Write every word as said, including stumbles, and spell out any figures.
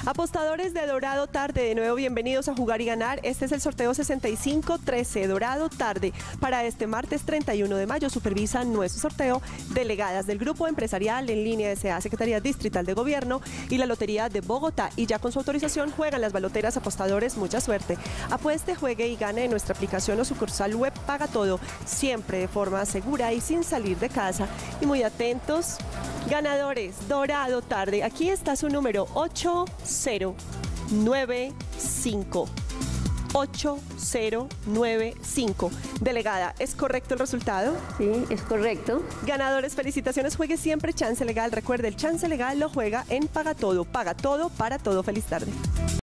Apostadores de Dorado Tarde, de nuevo bienvenidos a Jugar y Ganar. Este es el sorteo sesenta y cinco trece Dorado Tarde. Para este martes treinta y uno de mayo supervisan nuestro sorteo delegadas del Grupo Empresarial en Línea S A, Secretaría Distrital de Gobierno y la Lotería de Bogotá. Y ya con su autorización juegan las baloteras. Apostadores, mucha suerte. Apueste, juegue y gane en nuestra aplicación o sucursal web Paga Todo, siempre de forma segura y sin salir de casa. Y muy atentos, ganadores, Dorado Tarde. Aquí está su número, ocho cero nueve cinco. ocho cero nueve cinco. Delegada, ¿es correcto el resultado? Sí, es correcto. Ganadores, felicitaciones. Juegue siempre Chance Legal. Recuerde, el Chance Legal lo juega en Paga Todo. Paga Todo para todo. Feliz tarde.